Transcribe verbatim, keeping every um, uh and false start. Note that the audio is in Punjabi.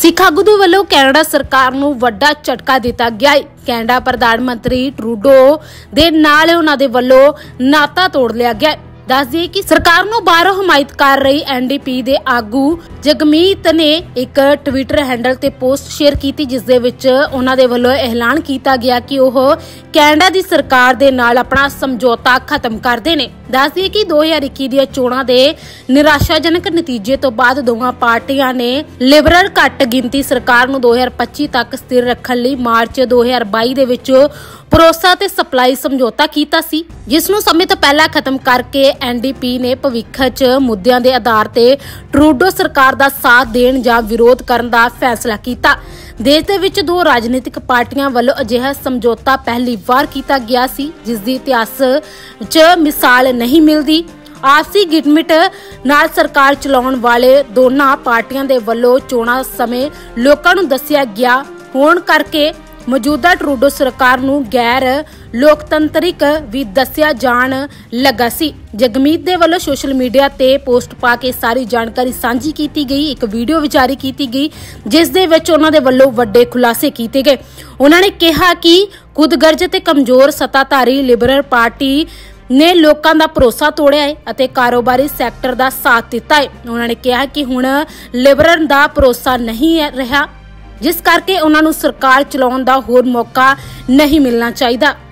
ਸਿੱਖ ਆਗੂ ਦੇ ਵੱਲੋਂ ਕੈਨੇਡਾ ਸਰਕਾਰ ਨੂੰ ਵੱਡਾ ਝਟਕਾ ਦਿੱਤਾ ਗਿਆ ਹੈ। ਕੈਨੇਡਾ ਪ੍ਰਧਾਨ ਮੰਤਰੀ ਟਰੂਡੋ ਦੇ ਨਾਲ ਉਹਨਾਂ ਦੇ ਵੱਲੋਂ ਨਾਤਾ ਤੋੜ ਲਿਆ ਗਿਆ। दस दिए कि सरकार ਨੂੰ ਬਾਹਰੋਂ ਹਮਾਇਤ ਕਰ ਰਹੀ एन डी पी ਦੇ ਆਗੂ ਜਗਮੀਤ ਨੇ ਇੱਕ ਟਵਿੱਟਰ ਹੈਂਡਲ ਤੇ ਪੋਸਟ ਸ਼ੇਅਰ ਕੀਤੀ, ਜਿਸ ਦੇ ਵਿੱਚ ਉਹਨਾਂ ਦੇ ਵੱਲੋਂ ਐਲਾਨ ਕੀਤਾ ਗਿਆ ਕਿ ਉਹ ਕੈਨੇਡਾ ਦੀ ਸਰਕਾਰ ਦੇ ਨਾਲ ਆਪਣਾ ਸਮਝੌਤਾ ਖਤਮ ਕਰਦੇ ਨੇ। दस दिए कि दो हज़ार इक्की ਦੀਆਂ ਚੋਣਾਂ ਦੇ ਨਿਰਾਸ਼ਾਜਨਕ ਨਤੀਜੇ ਤੋਂ ਬਾਅਦ ਦੋਵਾਂ ਪਾਰਟੀਆਂ ਨੇ ਲਿਬਰਲ ਘੱਟ ਗਿਣਤੀ ਸਰਕਾਰ ਨੂੰ दो हज़ार पच्चीस ਤੱਕ ਸਥਿਰ ਰੱਖਣ ਲਈ ਮਾਰਚ दो हज़ार बाईस ਦੇ ਵਿੱਚ ਭਰੋਸਾ ਤੇ ਸਪਲਾਈ ਸਮਝੌਤਾ ਕੀਤਾ ਸੀ, ਜਿਸ ਨੂੰ ਸਮੇਂ ਤੋਂ ਪਹਿਲਾਂ ਖਤਮ ਕਰਕੇ एन डी पी ਨੇ ਭਵਿੱਖ 'ਚ ਮੁੱਦਿਆਂ ਦੇ ਆਧਾਰ ਤੇ ਟਰੂਡੋ ਸਰਕਾਰ ਦਾ ਸਾਥ ਦੇਣ ਜਾਂ ਵਿਰੋਧ ਕਰਨ ਦਾ ਫੈਸਲਾ ਕੀਤਾ। ਦੇਸ਼ ਦੇ ਵਿੱਚ ਦੋ ਰਾਜਨੀਤਿਕ ਪਾਰਟੀਆਂ ਵੱਲੋਂ ਅਜਿਹਾ ਸਮਝੌਤਾ ਪਹਿਲੀ ਵਾਰ ਕੀਤਾ ਗਿਆ ਸੀ, ਜਿਸ ਦੀ ਇਤਿਹਾਸ 'ਚ ਮਿਸਾਲ ਨਹੀਂ ਮਿਲਦੀ। ਆਪਸੀ ਗਿਟਮਿਟ ਨਾਲ ਸਰਕਾਰ ਚਲਾਉਣ ਵਾਲੇ ਦੋਨਾਂ ਪਾਰਟੀਆਂ ਦੇ ਵੱਲੋਂ ਚੋਣਾਂ ਸਮੇਂ ਲੋਕਾਂ ਨੂੰ ਦੱਸਿਆ ਗਿਆ ਹੋਣ ਕਰਕੇ ਮੌਜੂਦਾ ਟਰੂਡੋ ਸਰਕਾਰ ਨੂੰ ਗੈਰ ਲੋਕਤੰਤਰਿਕ ਵੀ ਦੱਸਿਆ ਜਾਣ ਲੱਗਾ ਸੀ। ਜਗਮੀਤ ਦੇ ਵੱਲੋਂ ਸੋਸ਼ਲ ਮੀਡੀਆ ਤੇ ਪੋਸਟ ਪਾ ਕੇ ਸਾਰੀ ਜਾਣਕਾਰੀ ਸਾਂਝੀ ਕੀਤੀ ਗਈ। ਇੱਕ ਵੀਡੀਓ ਵੀ ਜਾਰੀ ਕੀਤੀ ਗਈ, ਜਿਸ ਦੇ ਵਿੱਚ ਉਹਨਾਂ ਦੇ ਵੱਲੋਂ ਵੱਡੇ ਖੁਲਾਸੇ ਕੀਤੇ ਗਏ। ਉਹਨਾਂ ਨੇ ਕਿਹਾ ਕਿ ਖੁਦਗਰਜ਼ ਤੇ ਕਮਜ਼ੋਰ ਸੱਤਾਧਾਰੀ ਲਿਬਰਲ ਪਾਰਟੀ ਨੇ ਲੋਕਾਂ ਦਾ ਭਰੋਸਾ ਤੋੜਿਆ ਹੈ ਅਤੇ ਕਾਰੋਬਾਰੀ ਸੈਕਟਰ ਦਾ ਸਾਥ ਦਿੱਤਾ ਹੈ। ਉਹਨਾਂ ਨੇ ਕਿਹਾ ਕਿ ਹੁਣ ਲਿਬਰਲ ਦਾ ਭਰੋਸਾ ਨਹੀਂ ਰਿਹਾ, ਜਿਸ ਕਰਕੇ ਉਹਨਾਂ ਨੂੰ ਸਰਕਾਰ ਚਲਾਉਣ ਦਾ ਹੋਰ ਮੌਕਾ ਨਹੀਂ ਮਿਲਣਾ ਚਾਹੀਦਾ।